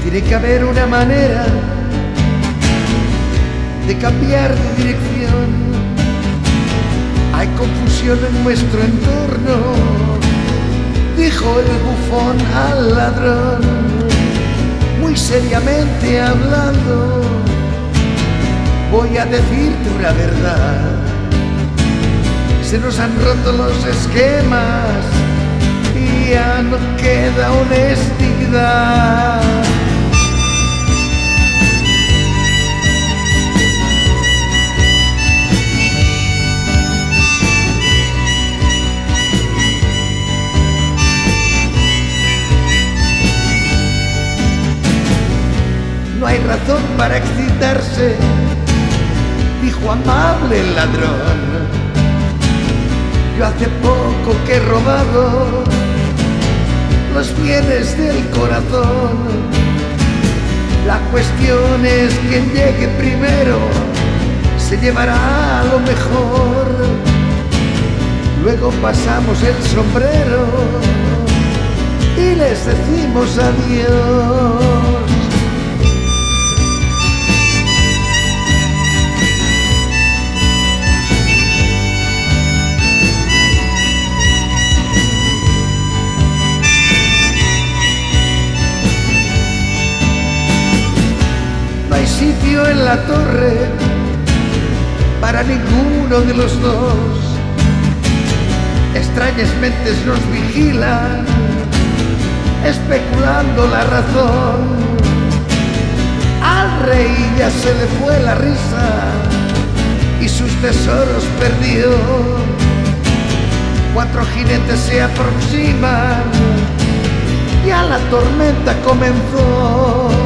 Tiene que haber una manera de cambiar de dirección. Hay confusión en nuestro entorno, dijo el bufón al ladrón, muy seriamente hablando. Voy a decirte una verdad, se nos han roto los esquemas y ya no queda honestidad. No hay razón para excitarse, dijo amable el ladrón. Yo hace poco que he robado los bienes del corazón. La cuestión es quien llegue primero se llevará lo mejor. Luego pasamos el sombrero y les decimos adiós. Sitio en la torre para ninguno de los dos. Extrañas mentes nos vigilan, especulando la razón. Al rey ya se le fue la risa y sus tesoros perdió. 4 jinetes se aproximan, ya la tormenta comenzó.